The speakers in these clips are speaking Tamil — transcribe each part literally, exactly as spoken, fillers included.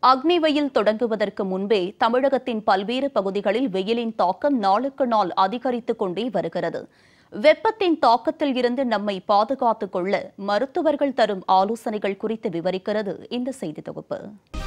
அக்னி வெயில் தொடங்குவதற்கு முன்பே தமிழகத்தின் பல்வேறு பகுதிகளில் வெயிலின் தாக்கம் நாளுக்கு நாள் அதிகரித்துக் கொண்டே வருகிறது. வெப்பத்தின் தாக்கத்தில் இருந்து நம்மை பாதுகாத்துக் கொள்ள மருத்துவர்கள் தரும் ஆலோசனைகள் குறித்து விவரிக்கிறது இந்த செய்தி தொகுப்பு.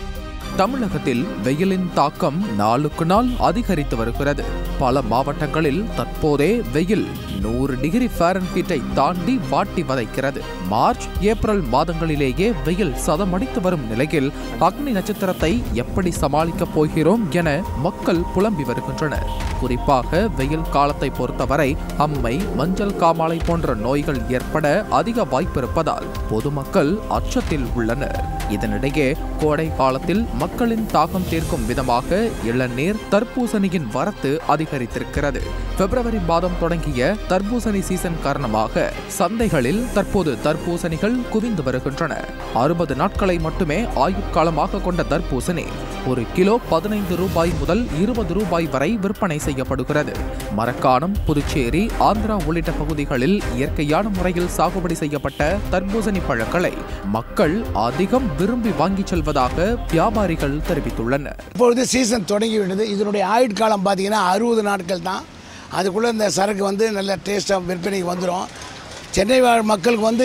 தமிழகத்தில் வெயிலின் தாக்கம் நாளுக்கு நாள் அதிகரித்து வருகிறது. பல மாவட்டங்களில் தற்போதே வெயில் நூறு டிகிரி ஃபாரன்ஹீட்டை தாண்டி வாட்டி வதைக்கிறது. மார்ச் ஏப்ரல் மாதங்களிலேயே வெயில் சதமடித்து வரும் நிலையில் அக்னி நட்சத்திரத்தை எப்படி சமாளிக்கப் போகிறோம் என மக்கள் புலம்பி வருகின்றனர். குறிப்பாக வெயில் காலத்தை பொறுத்தவரை அம்மை, மஞ்சள் காமாலை போன்ற நோய்கள் ஏற்பட அதிக வாய்ப்பிருப்பதால் பொதுமக்கள் அச்சத்தில் உள்ளனர். இதனிடையே கோடை காலத்தில் மக்களின் தாகம் தீர்க்கும் விதமாக இளநீர், தர்பூசணியின் வரத்து அதிகரித்திருக்கிறது. பிப்ரவரி மாதம் தொடங்கிய தர்பூசணி சீசன் காரணமாக சந்தைகளில் தற்போது தர்பூசணிகள் குவிந்து வருகின்றன. அறுபது நாட்களை மட்டுமே ஆயுட்காலமாக கொண்ட தர்பூசணி ஒரு கிலோ பதினைந்து ரூபாய் முதல் இருபது ரூபாய் வரை விற்பனை செய்யப்படுகிறது. மரக்காணம், புதுச்சேரி, ஆந்திரா உள்ளிட்ட பகுதிகளில் இயற்கையான முறையில் சாகுபடி செய்யப்பட்ட தர்பூசணி பழங்களை மக்கள் அதிகம் விரும்பி வாங்கி செல்வதாக வியாபாரிகள் தெரிவித்துள்ளனர். இப்பொழுது சீசன் தொடங்கிவிட்டது. இதனுடைய ஆயுட்காலம் பார்த்தீங்கன்னா அறுபது நாட்கள் தான். அதுக்குள்ளே இந்த சரக்கு வந்து நல்ல டேஸ்ட்டாக விற்பனைக்கு வந்துடும். சென்னை வாழ் மக்களுக்கு வந்து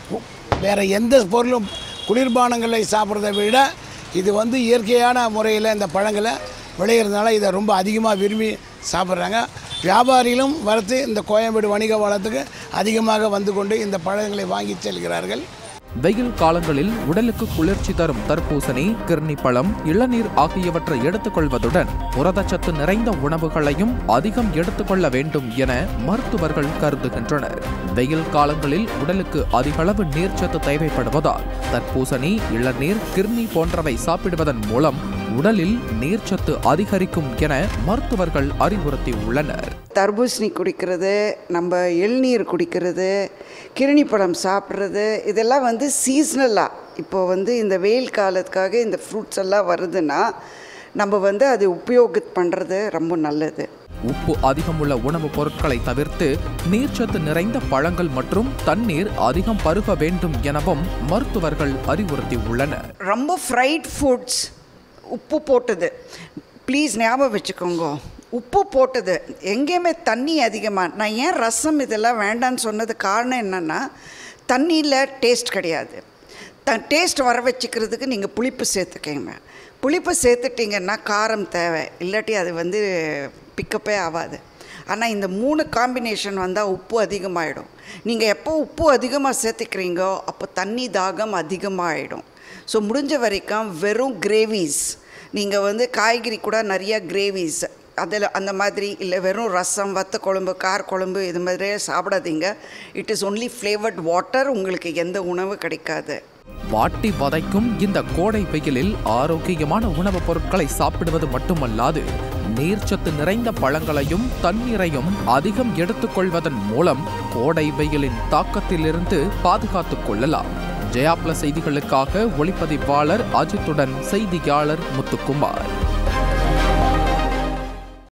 வேறு எந்த பொருளும் குளிர்பானங்களை சாப்பிட்றதை விட இது வந்து இயற்கையான முறையில் இந்த பழங்களை விளையிறதுனால இதை ரொம்ப அதிகமாக விரும்பி சாப்பிட்றாங்க. வியாபாரிகளும் வரத்து இந்த கோயம்பேடு வணிக வளத்துக்கு அதிகமாக வந்து கொண்டு இந்த பழங்களை வாங்கி செல்கிறார்கள். வெயில் காலங்களில் உடலுக்கு குளிர்ச்சி தரும் தர்பூசணி, கிர்னி பழம், இளநீர் ஆகியவற்றை எடுத்துக்கொள்வதுடன் புரதச்சத்து நிறைந்த உணவுகளையும் அதிகம் எடுத்துக்கொள்ள வேண்டும் என மருத்துவர்கள் கருதுகின்றனர். வெயில் காலங்களில் உடலுக்கு அதிகளவு நீர்ச்சத்து தேவைப்படுவதால் தர்பூசணி, இளநீர், கிர்னி போன்றவை சாப்பிடுவதன் மூலம் உடலில் நீர்ச்சத்து அதிகரிக்கும் என மருத்துவர்கள் அறிவுறுத்தியுள்ளனர். தர்பூசணி குடிக்கிறது, நம்ம இளநீர் குடிக்கிறது, கிருணி பழம் சாப்பிட்றது, இதெல்லாம் வந்து சீசனலாக இப்போது வந்து இந்த வெயில் காலத்துக்காக இந்த ஃப்ரூட்ஸ் எல்லாம் வருதுன்னா நம்ம வந்து அது உபயோகம் பண்ணுறது ரொம்ப நல்லது. உப்பு அதிகமுள்ள உணவுப் பொருட்களை தவிர்த்து நீர்ச்சத்து நிறைந்த பழங்கள் மற்றும் தண்ணீர் அதிகம் பருக வேண்டும் எனவும் மருத்துவர்கள் அறிவுறுத்தியுள்ளனர். ரொம்ப ஃப்ரைட் ஃபுட்ஸ், உப்பு போட்டது, ப்ளீஸ் ஞாபகம் வச்சுக்கோங்க, உப்பு போட்டது எங்கேயுமே தண்ணி அதிகமாக. நான் ஏன் ரசம் இதெல்லாம் வேண்டான்னு சொன்னது காரணம் என்னென்னா, தண்ணியில் டேஸ்ட் கிடையாது. த டேஸ்ட் வர வச்சுக்கிறதுக்கு நீங்கள் புளிப்பு சேர்த்துக்கங்க. புளிப்பு சேர்த்துட்டிங்கன்னா காரம் தேவை, இல்லாட்டி அது வந்து பிக்கப்பே ஆகாது. ஆனால் இந்த மூணு காம்பினேஷன் வந்தால் உப்பு அதிகமாகிடும். நீங்கள் எப்போ உப்பு அதிகமாக சேர்த்துக்கிறீங்கோ அப்போ தண்ணி தாகம் அதிகமாகிடும். ஸோ முடிஞ்ச வரைக்கும் வெறும் கிரேவிஸ், நீங்கள் வந்து காய்கறி கூட நிறையா கிரேவிஸ் அதில் அந்த மாதிரி இல்லை, வெறும் ரசம், வத்த குழம்பு, கார குழம்பு இது மாதிரியே சாப்பிடாதீங்க. It is only flavoured water, உங்களுக்கு எந்த உணவு கிடைக்காது. வாட்டி வதைக்கும் இந்த கோடை வெயிலில் ஆரோக்கியமான உணவுப் பொருட்களை சாப்பிடுவது மட்டுமல்லாது நீர்ச்சத்து நிறைந்த பழங்களையும் தண்ணீரையும் அதிகம் எடுத்துக்கொள்வதன் மூலம் கோடை வெயிலின் தாக்கத்திலிருந்து பாதுகாத்துக் கொள்ளலாம். ஜெயா பிளஸ் செய்திகளுக்காக ஒளிப்பதிவாளர் அஜித்துடன் செய்தியாளர் முத்துக்குமார்.